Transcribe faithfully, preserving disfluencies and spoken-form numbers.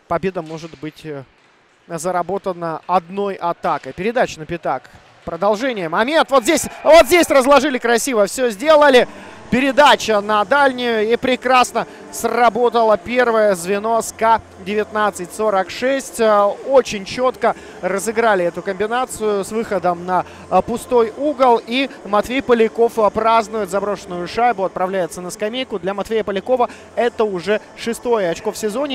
победа может быть заработана одной атакой. Передача на пятак. Продолжение. Момент. Вот здесь, вот здесь разложили красиво. Все сделали. Передача на дальнюю. И прекрасно сработало первое звено СКА девятнадцать сорок шесть. Очень четко разыграли эту комбинацию с выходом на пустой угол. И Матвей Поляков празднует заброшенную шайбу. Отправляется на скамейку. Для Матвея Полякова это уже шестое очко в сезоне.